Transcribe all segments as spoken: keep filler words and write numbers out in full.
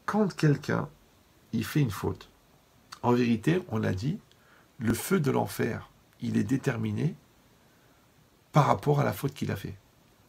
quand quelqu'un, il fait une faute, en vérité, on l'a dit, le feu de l'enfer, il est déterminé par rapport à la faute qu'il a fait.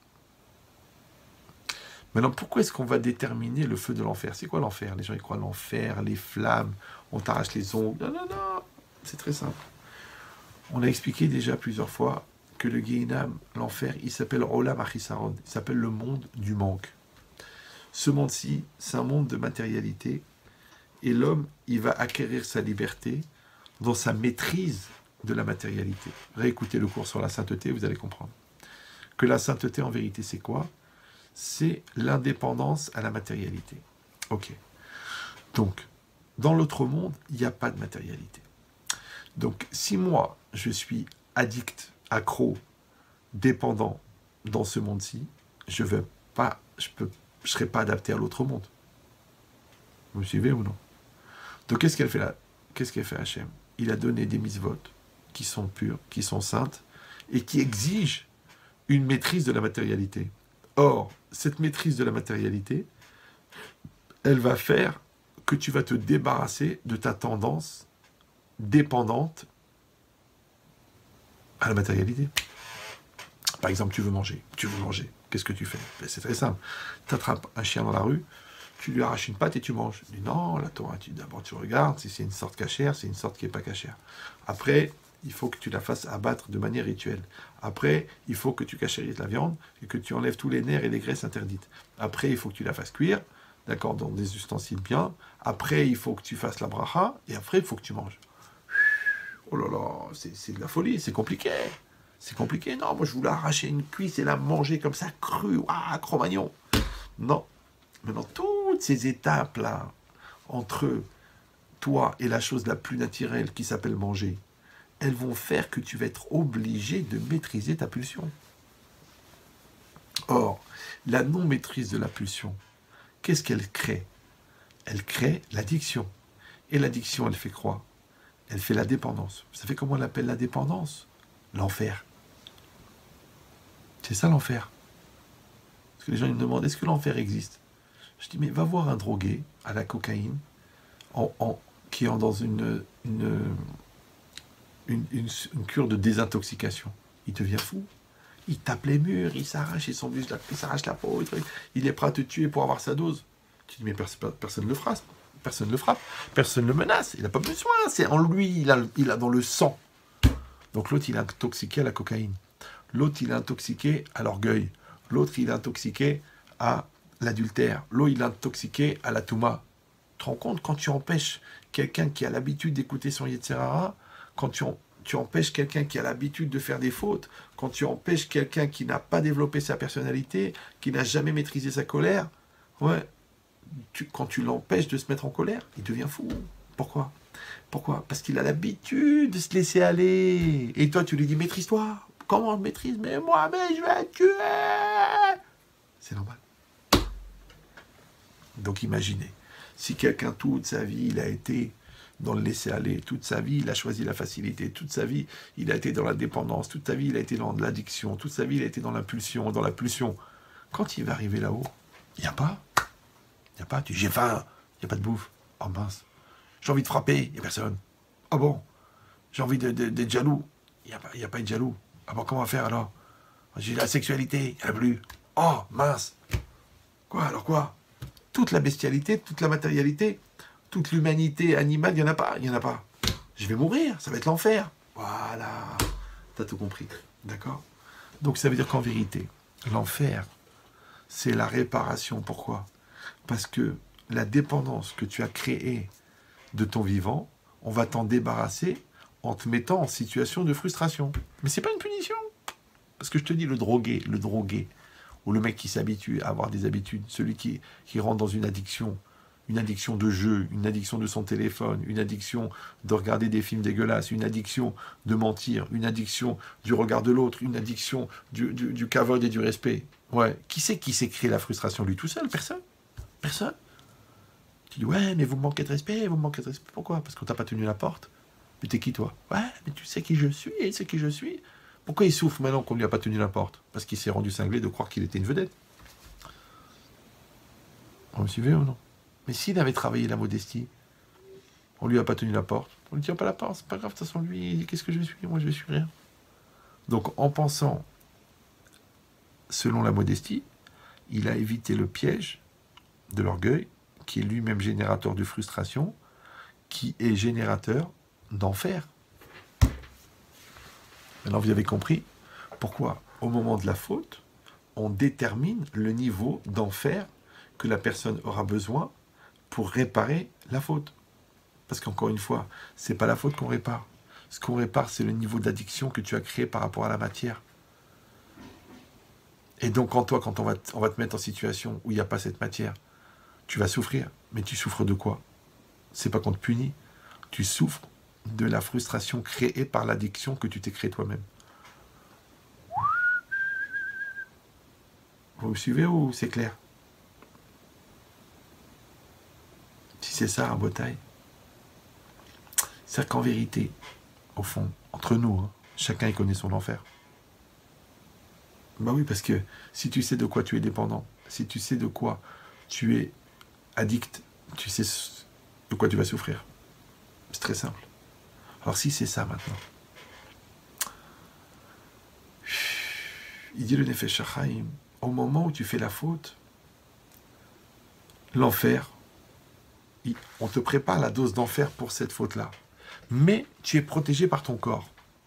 Maintenant, pourquoi est-ce qu'on va déterminer le feu de l'enfer? C'est quoi l'enfer? Les gens ils croient l'enfer, les flammes, on t'arrache les ongles. Non, non, non, c'est très simple. On a expliqué déjà plusieurs fois que le Gehinam, l'enfer, il s'appelle Olam Achisaron, il s'appelle le monde du manque. Ce monde-ci, c'est un monde de matérialité, et l'homme, il va acquérir sa liberté dans sa maîtrise de la matérialité. Réécoutez le cours sur la sainteté, vous allez comprendre. Que la sainteté, en vérité, c'est quoi? C'est l'indépendance à la matérialité. Ok. Donc, dans l'autre monde, il n'y a pas de matérialité. Donc, si moi, je suis addict, accro, dépendant dans ce monde-ci, je ne pas, je peux, je serai pas adapté à l'autre monde. Vous me suivez ou non? Donc, qu'est-ce qu'elle fait là? Qu'est-ce qu'elle fait Hachem? Il a donné des mitzvot qui sont pures, qui sont saintes, et qui exigent une maîtrise de la matérialité. Or, cette maîtrise de la matérialité, elle va faire que tu vas te débarrasser de ta tendance dépendante à la matérialité. Par exemple, tu veux manger. Tu veux manger. Qu'est-ce que tu fais? Ben, c'est très simple. Tu attrapes un chien dans la rue, tu lui arraches une patte et tu manges. Tu dis non, la Torah, tu, d'abord tu regardes si c'est une sorte cachère, c'est une sorte qui n'est pas cachère. Après, il faut que tu la fasses abattre de manière rituelle. Après, il faut que tu cachérises la viande et que tu enlèves tous les nerfs et les graisses interdites. Après, il faut que tu la fasses cuire, d'accord, dans des ustensiles bien. Après, il faut que tu fasses la bracha et après, il faut que tu manges. Oh là là, c'est, c'est de la folie, c'est compliqué. C'est compliqué. Non, moi, je voulais arracher une cuisse et la manger comme ça, crue, ouah, Cro-Magnon. Non. Maintenant, toutes ces étapes-là, entre toi et la chose la plus naturelle qui s'appelle manger, elles vont faire que tu vas être obligé de maîtriser ta pulsion. Or, la non-maîtrise de la pulsion, qu'est-ce qu'elle crée? Elle crée l'addiction. Et l'addiction, elle fait quoi? Elle fait la dépendance. Vous savez comment on appelle la dépendance? L'enfer. C'est ça l'enfer. Parce que les gens ils me demandent, est-ce que l'enfer existe? Je dis, mais va voir un drogué à la cocaïne, en, en, qui est dans une... une Une, une, une cure de désintoxication. Il devient fou. Il tape les murs, il s'arrache, il s'arrache la, il s'arrache la peau, il est prêt à te tuer pour avoir sa dose. Tu dis, mais pers personne ne le frappe, personne ne le frappe, personne ne le menace, il n'a pas besoin, c'est en lui, il a, il a dans le sang. Donc l'autre, il est intoxiqué à la cocaïne. L'autre, il est intoxiqué à l'orgueil. L'autre, il est intoxiqué à l'adultère. L'autre, il est intoxiqué à la touma. Tu te rends compte, quand tu empêches quelqu'un qui a l'habitude d'écouter son Yetzer Hara, quand tu, tu empêches quelqu'un qui a l'habitude de faire des fautes, quand tu empêches quelqu'un qui n'a pas développé sa personnalité, qui n'a jamais maîtrisé sa colère, ouais, tu, quand tu l'empêches de se mettre en colère, il devient fou. Pourquoi? Pourquoi? Parce qu'il a l'habitude de se laisser aller. Et toi, tu lui dis, maîtrise-toi. Comment je maîtrise? Mais moi, mais je vais te tuer. C'est normal. Donc imaginez, si quelqu'un toute sa vie, il a été dans le laisser-aller, toute sa vie, il a choisi la facilité, toute sa vie, il a été dans la dépendance, toute sa vie, il a été dans l'addiction, toute sa vie, il a été dans l'impulsion, dans la pulsion. Quand il va arriver là-haut, il n'y a pas. Il n'y a pas. Tu dis, j'ai faim, il n'y a pas de bouffe. Oh mince. J'ai envie de frapper, il n'y a personne. Ah bon? J'ai envie d'être de, de, de jaloux. Il n'y a, a pas de jaloux. Ah bon, comment faire alors? J'ai la sexualité, il n'y en a plus. Oh mince. Quoi, alors quoi? Toute la bestialité, toute la matérialité, toute l'humanité animale, il n'y en a pas, il n'y en a pas. Je vais mourir, ça va être l'enfer. Voilà, t'as tout compris, d'accord? Donc ça veut dire qu'en vérité, l'enfer, c'est la réparation. Pourquoi? Parce que la dépendance que tu as créée de ton vivant, on va t'en débarrasser en te mettant en situation de frustration. Mais c'est pas une punition. Parce que je te dis, le drogué, le drogué, ou le mec qui s'habitue à avoir des habitudes, celui qui, qui rentre dans une addiction, une addiction de jeu, une addiction de son téléphone, une addiction de regarder des films dégueulasses, une addiction de mentir, une addiction du regard de l'autre, une addiction du, du, du kavod et du respect. Ouais. Qui c'est qui s'est créé la frustration? Lui tout seul? Personne. Personne. Tu dis, ouais, mais vous me manquez de respect, vous me manquez de respect. Pourquoi? Parce qu'on t'a pas tenu la porte. Mais t'es qui, toi? Ouais, mais tu sais qui je suis, et c'est qui je suis. Pourquoi il souffre maintenant qu'on ne lui a pas tenu la porte? Parce qu'il s'est rendu cinglé de croire qu'il était une vedette. Vous me suivez ou non? Mais s'il avait travaillé la modestie, on lui a pas tenu la porte, on lui tient pas la porte, c'est pas grave, de toute façon, lui, qu'est-ce que je vais suivre? Moi, je vais suivre rien. Donc, en pensant selon la modestie, il a évité le piège de l'orgueil, qui est lui-même générateur de frustration, qui est générateur d'enfer. Maintenant, vous avez compris pourquoi, au moment de la faute, on détermine le niveau d'enfer que la personne aura besoin pour réparer la faute. Parce qu'encore une fois, c'est pas la faute qu'on répare. Ce qu'on répare, c'est le niveau d'addiction que tu as créé par rapport à la matière. Et donc, quand toi, quand on va, t- on va te mettre en situation où il n'y a pas cette matière, tu vas souffrir. Mais tu souffres de quoi? C'est pas qu'on te punit. Tu souffres de la frustration créée par l'addiction que tu t'es créée toi-même. Vous me suivez ou c'est clair? Si c'est ça, un botaille. C'est-à-dire qu'en vérité, au fond, entre nous, hein, chacun y connaît son enfer. Bah oui, parce que si tu sais de quoi tu es dépendant, si tu sais de quoi tu es addict, tu sais de quoi tu vas souffrir. C'est très simple. Alors si c'est ça maintenant, il dit le Nefesh HaChaim, au moment où tu fais la faute, l'enfer, il- on te prépare la dose d'enfer pour cette faute-là. Mais tu es protégé par ton corps.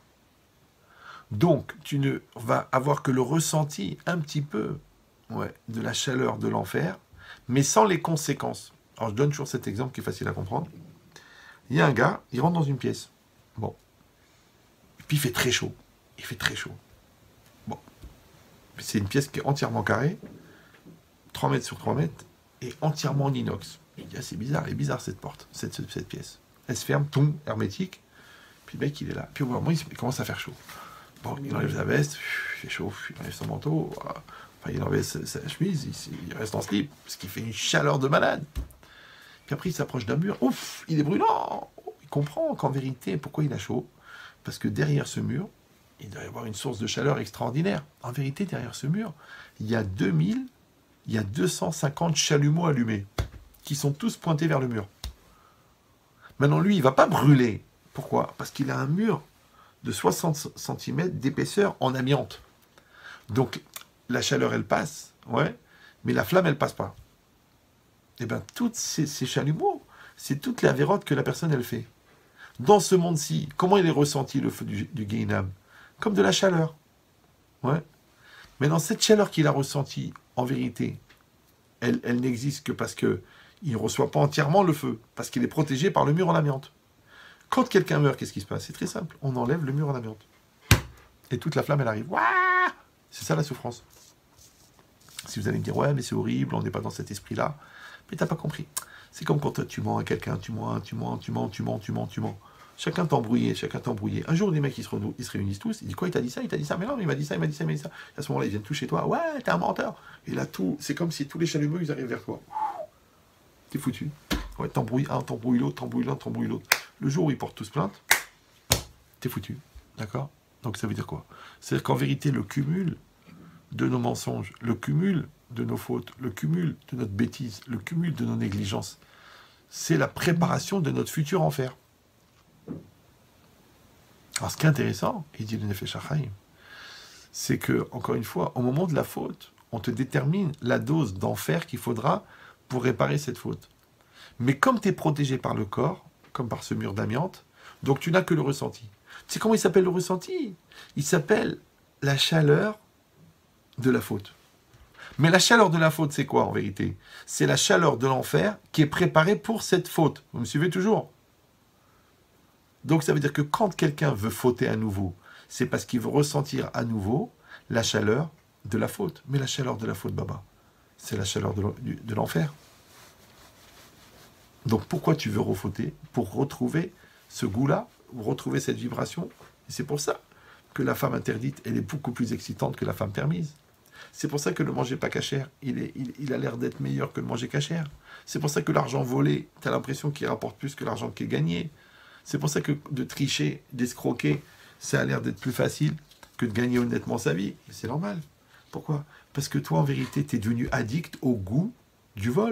Donc, tu ne vas avoir que le ressenti un petit peu ouais, de la chaleur de l'enfer, mais sans les conséquences. Alors, je donne toujours cet exemple qui est facile à comprendre. Il y a un gars, il rentre dans une pièce. Bon. Puis il fait très chaud. Il fait très chaud. Bon. C'est une pièce qui est entièrement carrée, trois mètres sur trois mètres, et entièrement en inox. Il dit, ah, c'est bizarre, elle est bizarre cette porte, cette, cette, cette pièce. Elle se ferme, tombe, hermétique, puis le mec, il est là. Puis au bout d'un moment, il commence à faire chaud. Bon, il enlève sa veste, il fait chaud, il enlève son manteau, enfin, il enlève sa, sa chemise, il, il reste en slip, parce qu'il fait une chaleur de malade. Puis après, il s'approche d'un mur, ouf, il est brûlant. Il comprend qu'en vérité, pourquoi il a chaud? Parce que derrière ce mur, il doit y avoir une source de chaleur extraordinaire. En vérité, derrière ce mur, il y a deux mille, il y a deux cent cinquante chalumeaux allumés, qui sont tous pointés vers le mur. Maintenant, lui, il ne va pas brûler. Pourquoi? Parce qu'il a un mur de soixante centimètres d'épaisseur en amiante. Donc, la chaleur, elle passe, ouais, mais la flamme, elle passe pas. Et bien, toutes ces, ces chalumeaux, c'est toute la vérote que la personne, elle fait. Dans ce monde-ci, comment il est ressenti, le feu du, du Guéhinam? Comme de la chaleur. Ouais. Mais dans cette chaleur qu'il a ressentie, en vérité, elle, elle n'existe que parce qu'il ne reçoit pas entièrement le feu, parce qu'il est protégé par le mur en amiante. Quand quelqu'un meurt, qu'est-ce qui se passe? C'est très simple. On enlève le mur en amiante. Et toute la flamme, elle arrive. Ouah, c'est ça la souffrance. Si vous allez me dire, ouais, mais c'est horrible, on n'est pas dans cet esprit-là. Mais t'as pas compris. C'est comme quand toi, tu mens à quelqu'un, tu mens, tu mens, tu mens, tu mens, tu mens, tu mens. Chacun t'embrouillait, chacun t'embrouillait. Un jour, les mecs, ils se, renou- ils se réunissent tous. Ils disent, quoi, il t'a dit ça, il t'a dit ça. Mais non, mais il m'a dit ça, il m'a dit ça, il m'a dit ça. Et à ce moment-là, ils viennent tout chez toi. Ouais, t'es un menteur. Et là, tout, c'est comme si tous les chalumeaux, ils arrivent vers toi. T'es foutu. Ouais, t'embrouilles un, t'embrouilles l'autre, t'embrouilles l'un, t'embrouilles l'autre. Le jour où ils portent tous plainte, t'es foutu. D'accord? Donc ça veut dire quoi? C'est-à-dire qu'en vérité, le cumul de nos mensonges, le cumul de nos fautes, le cumul de notre bêtise, le cumul de nos négligences, c'est la préparation de notre futur enfer. Alors ce qui est intéressant, il dit le Nefesh HaChaim, c'est que, encore une fois, au moment de la faute, on te détermine la dose d'enfer qu'il faudra pour réparer cette faute. Mais comme tu es protégé par le corps, comme par ce mur d'amiante, donc tu n'as que le ressenti. Tu sais comment il s'appelle le ressenti? Il s'appelle la chaleur de la faute. Mais la chaleur de la faute, c'est quoi en vérité? C'est la chaleur de l'enfer qui est préparée pour cette faute. Vous me suivez toujours? Donc ça veut dire que quand quelqu'un veut fauter à nouveau, c'est parce qu'il veut ressentir à nouveau la chaleur de la faute. Mais la chaleur de la faute, Baba, c'est la chaleur de l'enfer. Donc pourquoi tu veux refauter? Pour retrouver ce goût-là, retrouver cette vibration. Et c'est pour ça que la femme interdite, elle est beaucoup plus excitante que la femme permise. C'est pour ça que le manger pas cachère, il, est, il, il a l'air d'être meilleur que le manger cachère. C'est pour ça que l'argent volé, tu as l'impression qu'il rapporte plus que l'argent qui est gagné. C'est pour ça que de tricher, d'escroquer, ça a l'air d'être plus facile que de gagner honnêtement sa vie. Mais c'est normal. Pourquoi? Parce que toi, en vérité, tu es devenu addict au goût du vol.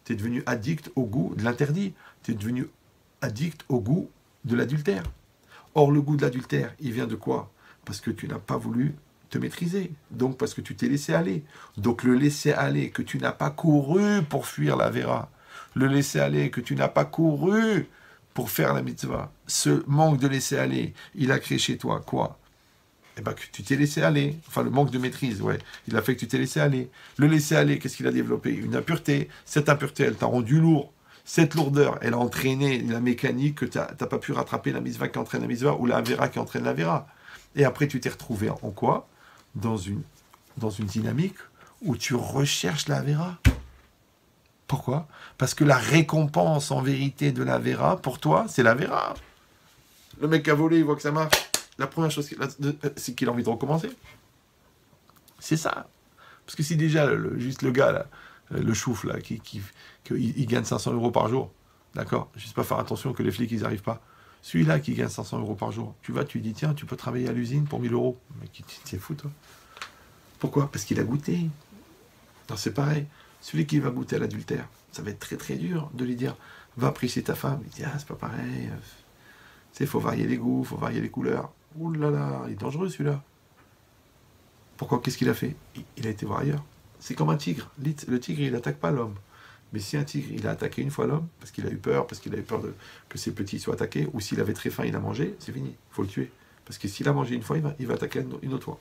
Tu es devenu addict au goût de l'interdit. Tu es devenu addict au goût de l'adultère. Or, le goût de l'adultère, il vient de quoi? Parce que tu n'as pas voulu te maîtriser. Donc, parce que tu t'es laissé aller. Donc, le laisser aller, que tu n'as pas couru pour fuir la vera. Le laisser aller, que tu n'as pas couru pour faire la mitzvah. Ce manque de laisser aller, il a créé chez toi quoi? Eh bien, que tu t'es laissé aller. Enfin, le manque de maîtrise, ouais. Il a fait que tu t'es laissé aller. Le laisser aller, qu'est-ce qu'il a développé? Une impureté. Cette impureté, elle t'a rendu lourd. Cette lourdeur, elle a entraîné la mécanique que tu n'as pas pu rattraper, la mitzvah qui entraîne la mitzvah ou la vera qui entraîne la vera. Et après, tu t'es retrouvé en quoi? Dans une, dans une dynamique où tu recherches la vera. Pourquoi? Parce que la récompense en vérité de la vera, pour toi, c'est la vera. Le mec a volé, il voit que ça marche. La première chose, c'est qu'il a envie de recommencer. C'est ça. Parce que si déjà, le, juste le gars, là, le chouf, là, qui, qui, qui il, il gagne cinq cents euros par jour, d'accord? Juste pas faire attention que les flics, ils n'arrivent pas. Celui-là qui gagne cinq cents euros par jour, tu vas, tu lui dis, tiens, tu peux travailler à l'usine pour mille euros. Mais qui t'es fou, toi? Pourquoi? Parce qu'il a goûté. Non, c'est pareil. Celui qui va goûter à l'adultère, ça va être très très dur de lui dire, va apprécier ta femme. Il dit, ah, c'est pas pareil. Tu sais, il faut varier les goûts, il faut varier les couleurs. Ouh là là, il est dangereux celui-là. Pourquoi? Qu'est-ce qu'il a fait? Il a été voir ailleurs. C'est comme un tigre. Le tigre, il n'attaque pas l'homme. Mais si un tigre, il a attaqué une fois l'homme, parce qu'il a eu peur, parce qu'il a eu peur de, que ses petits soient attaqués, ou s'il avait très faim, il a mangé, c'est fini. Il faut le tuer. Parce que s'il a mangé une fois, il va, il va attaquer une autre fois.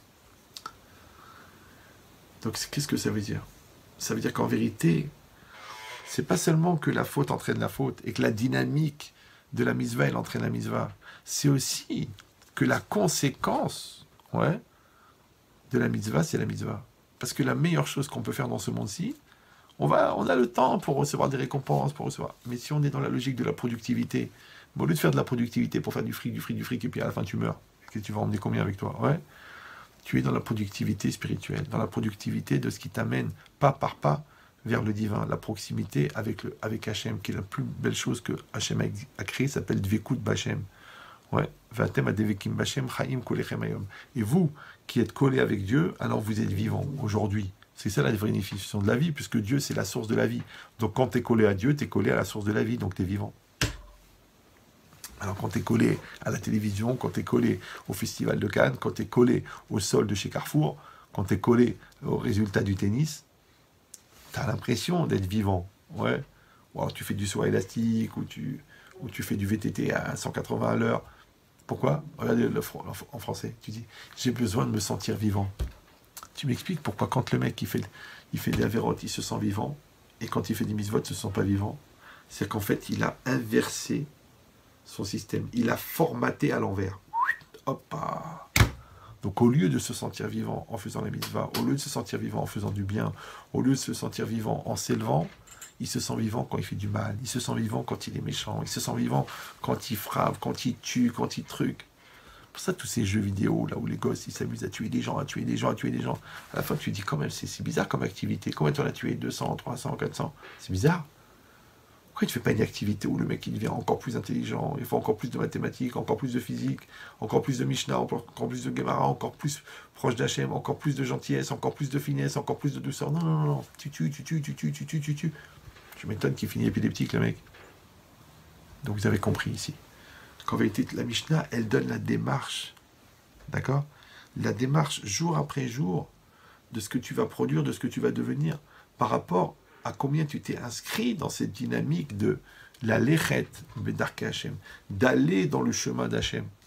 Donc, qu'est-ce que ça veut dire? Ça veut dire qu'en vérité, c'est pas seulement que la faute entraîne la faute, et que la dynamique de la mitzvah, elle entraîne la mitzvah. C'est aussi que la conséquence, ouais, de la mitzvah, c'est la mitzvah. Parce que la meilleure chose qu'on peut faire dans ce monde-ci, on, va, on a le temps pour recevoir des récompenses, pour recevoir. Mais si on est dans la logique de la productivité, bon, au lieu de faire de la productivité pour faire du fric, du fric, du fric, et puis à la fin tu meurs, et que tu vas emmener combien avec toi? Ouais. Tu es dans la productivité spirituelle, dans la productivité de ce qui t'amène pas par pas vers le divin, la proximité avec, le, avec Hachem, qui est la plus belle chose que Hachem a, a créée, s'appelle Dvekut B'Hachem. Ouais. Et vous, qui êtes collés avec Dieu, alors vous êtes vivants aujourd'hui. C'est ça la définition de la vie, puisque Dieu, c'est la source de la vie. Donc quand tu es collé à Dieu, tu es collé à la source de la vie, donc tu es vivant. Alors quand tu es collé à la télévision, quand tu es collé au Festival de Cannes, quand tu es collé au sol de chez Carrefour, quand tu es collé au résultat du tennis, tu as l'impression d'être vivant. Ouais. Ou alors tu fais du saut élastique, ou tu, ou tu fais du V T T à cent quatre-vingts à l'heure. Pourquoi? Regardez le, en français. Tu dis, j'ai besoin de me sentir vivant. Tu m'expliques pourquoi quand le mec il fait, il fait des avérotes, il se sent vivant, et quand il fait des mitzvot, il ne se sent pas vivant. C'est qu'en fait, il a inversé son système. Il a formaté à l'envers. Hop. Donc au lieu de se sentir vivant en faisant la mitzvah, au lieu de se sentir vivant en faisant du bien, au lieu de se sentir vivant en s'élevant, il se sent vivant quand il fait du mal, il se sent vivant quand il est méchant, il se sent vivant quand il frappe, quand il tue, quand il truc. Pour ça, tous ces jeux vidéo, là où les gosses, ils s'amusent à tuer des gens, à tuer des gens, à tuer des gens, à la fin, tu dis quand même, c'est bizarre comme activité. Combien tu en as tué? deux cents, trois cents, quatre cents? C'est bizarre. Pourquoi tu ne fais pas une activité où le mec il devient encore plus intelligent, il faut encore plus de mathématiques, encore plus de physique, encore plus de Mishnah, encore, encore plus de Gemara, encore plus proche d'Hachem, encore plus de gentillesse, encore plus de finesse, encore plus de douceur? Non, non, non, non. Tu tues, tu tues, tu tues, tu tues, tu tues. Tu m'étonnes qu'il finit épileptique, le mec. Donc vous avez compris ici. Qu'en vérité, la Mishnah, elle donne la démarche. D'accord? La démarche jour après jour de ce que tu vas produire, de ce que tu vas devenir, par rapport à combien tu t'es inscrit dans cette dynamique de la lechet bedarke Hashem, d'aller dans le chemin d'Hachem.